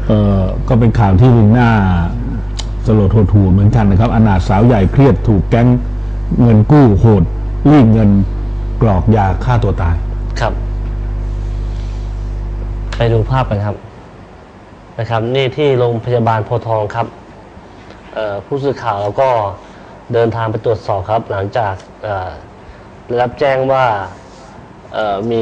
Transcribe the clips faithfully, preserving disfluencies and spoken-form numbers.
เอ่อก็เป็นข่าวที่หน้าสลดหดหู่เหมือนกันนะครับอนาถสาวใหญ่เครียดถูกแก๊งเงินกู้โหดรีดเงินกรอกยาฆ่าตัวตายครับไปดูภาพกันครับนะครับนี่ที่โรงพยาบาลโพธิ์ทองครับผู้สื่อข่าวเราก็เดินทางไปตรวจสอบครับหลังจากได้รับแจ้งว่ามี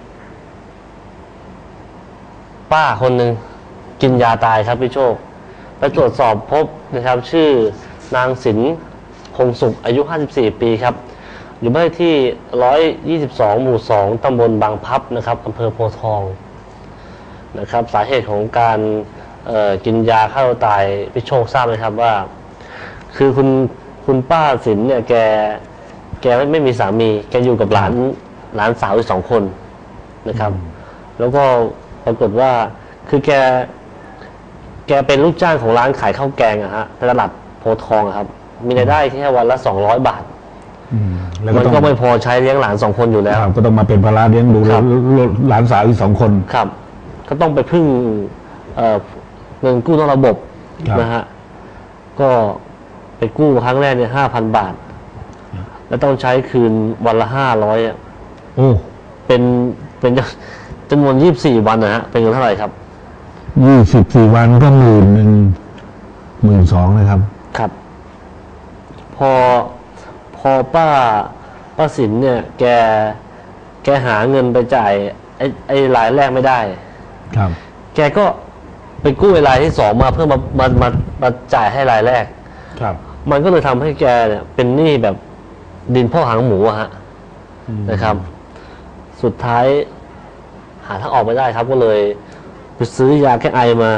ป้าคนหนึ่งกินยาตายครับพี่โชคไปตรวจสอบพบนะครับชื่อนางสินคงสุขอายุห้าสิบสี่ปีครับอยู่บ้านที่หนึ่งร้อยยี่สิบสองหมู่สองตำบลบางพับนะครับอำเภอโพธิ์ทองนะครับสาเหตุของการกินยาฆ่าตัวตายพี่โชคทราบไหมครับว่าคือคุณคุณป้าสินเนี่ยแกแกไม่ไม่มีสามีแกอยู่กับหลานหลานสาวอีกสองคนนะครับแล้วก็ปรากฏว่าคือแกแกเป็นลูกจ้างของร้านขายข้าวแกงอะฮะตลาดโพธิ์ทองครับมีรายได้แค่วันละสองร้อยบาทมันก็ไม่พอใช้เลี้ยงหลานสองคนอยู่แล้วก็ต้องมาเป็นภาระเลี้ยงดูหลานสาวอีกสองคนครับก็ต้องไปพึ่งเงินกู้นอกระบบนะฮะก็ไปกู้ครั้งแรกเนี่ยห้าพันบาทแล้วต้องใช้คืนวันละห้าร้อยอ่ะโอ้เป็นเป็นจำนวนยี่สิบสี่วันนะฮะเป็นเงินเท่าไหร่ครับยี่สิบสี่วันก็หมื่นหนึ่งหมื่นสองนะครับครับพอพอป้าป้าสินเนี่ยแกแกหาเงินไปจ่ายไอ้ไอ้รายแรกไม่ได้ครับแกก็ไปกู้รายที่สองมาเพื่อมามามามาจ่ายให้รายแรกครับมันก็เลยทำให้แกเนี่ยเป็นหนี้แบบดินพ่อหางหมูอะฮะนะครับสุดท้ายหาทางออกไม่ได้ครับก็เลยไปซื้อยาแก้ไอมา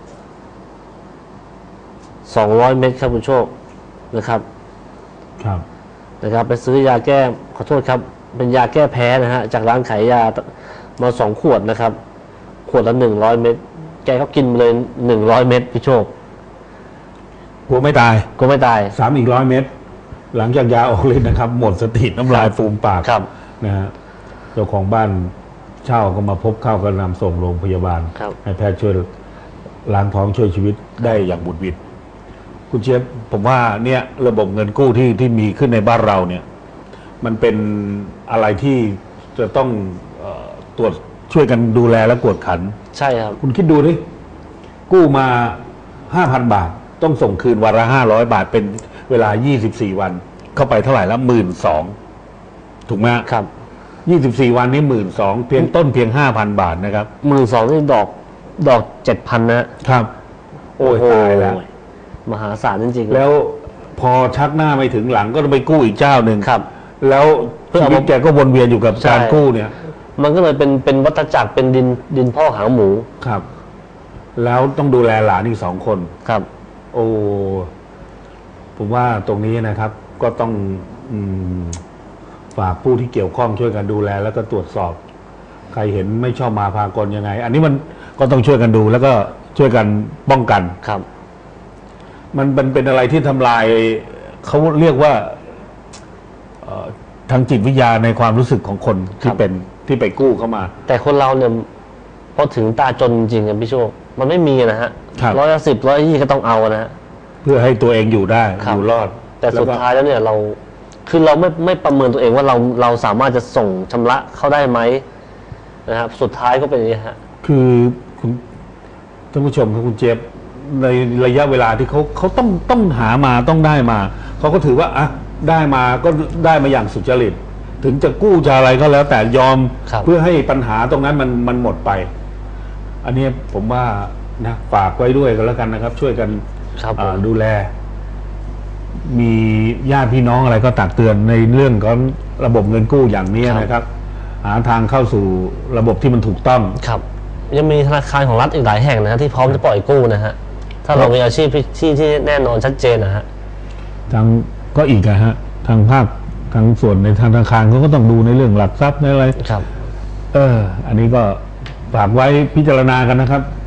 สองร้อยเม็ดครับคุณโชคนะครับครับนะครับไปซื้อยาแก้ขอโทษครับเป็นยาแก้แพ้นะฮะจากร้านขายยามาสองขวดนะครับขวดละหนึ่งร้อยเม็ดแกก็กินไปเลยหนึ่งร้อยเม็ดพี่โชคกลัวไม่ตายกลัวไม่ตายสามอีกร้อยเม็ดหลังจากยาออกฤทธิ์นะครับหมดสติน้ำลายฟูมปากนะฮะเจ้าของบ้านเช่าก็มาพบเข้าก็นำส่งโรงพยาบาลให้แพทย์ช่วยล้างท้องช่วยชีวิตได้อย่างบุดวิดคุณเชฟผมว่าเนี่ยระบบเงินกู้ที่ที่มีขึ้นในบ้านเราเนี่ยมันเป็นอะไรที่จะต้องตรวจช่วยกันดูแลและกวดขันใช่ครับคุณคิดดูดิกู้มาห้าพันบาทต้องส่งคืนวันละห้าร้อยบาทเป็นเวลายี่สิบสี่วันเข้าไปเท่าไหร่แล้วหมื่นสองถูกไหมครับยี่สิบสี่วันนี้หมื่นสองเพียงต้นเพียงห้าพันบาทนะครับหมื่นสองนี่ดอกดอกเจ็ดพันนะครับโอ้ยตายแล้วมหาศาลจริงๆแล้วพอชักหน้าไม่ถึงหลังก็ต้องไปกู้อีกเจ้าหนึ่งครับแล้วชีวิตแกก็วนเวียนอยู่กับการกู้เนี่ยมันก็เลยเป็นเป็นวัฏจักรเป็นดินดินพ่อหางหมูครับแล้วต้องดูแลหลานอีกสองคนครับโอ้ผมว่าตรงนี้นะครับก็ต้องฝากผู้ที่เกี่ยวข้องช่วยกันดูแลแล้วก็ตรวจสอบใครเห็นไม่ชอบมาพากลยังไงอันนี้มันก็ต้องช่วยกันดูแล้วก็ช่วยกันป้องกันครับมันเป็นเป็นอะไรที่ทำลายเขาเรียกว่าทางจิตวิทยาในความรู้สึกของคนที่เป็นที่ไปกู้เข้ามาแต่คนเราเนี่ยพอถึงตาจนจริงๆพี่โชคมันไม่มีนะฮะร้อยละสิบร้อยยี่ก็ต้องเอานะฮะเพื่อให้ตัวเองอยู่ได้อยู่รอดแต่สุดท้ายแล้วเนี่ยเราคือเราไม่ไม่ประเมินตัวเองว่าเราเราสามารถจะส่งชำระเขาได้ไหมนะครับสุดท้ายก็เป็นอย่างนี้ฮะคือคุณท่านผู้ชมครับคุณเจี๊ยบในระยะเวลาที่เขาเขาต้องต้องหามาต้องได้มาเขาก็ถือว่าอ่ะได้มาก็ได้มาอย่างสุจริตถึงจะกู้จะอะไรก็แล้วแต่ยอมเพื่อให้ปัญหาตรงนั้นมันมันหมดไปอันนี้ผมว่านะฝากไว้ด้วยกันแล้วกันนะครับช่วยกันดูแลมีญาติพี่น้องอะไรก็ตักเตือนในเรื่องของระบบเงินกู้อย่างนี้นะครับหาทางเข้าสู่ระบบที่มันถูกต้องครับยังมีธนาคารของรัฐอีกหลายแห่งนะที่พร้อมจะปล่อยกู้นะฮะถ้าเรามีอาชีพที่ที่แน่นอนชัดเจนนะฮะทางก็อีกนะฮะทางภาคทางส่วนในธนาคารเขาก็ต้องดูในเรื่องหลักทรัพย์ในอะไรครับเอออันนี้ก็ฝากไว้พิจารณากันนะครับ